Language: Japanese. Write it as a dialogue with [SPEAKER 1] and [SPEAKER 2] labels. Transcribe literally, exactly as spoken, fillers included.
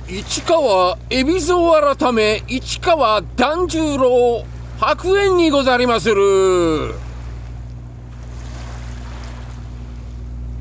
[SPEAKER 1] 市川海老蔵改め市川團十郎白猿にござりまする。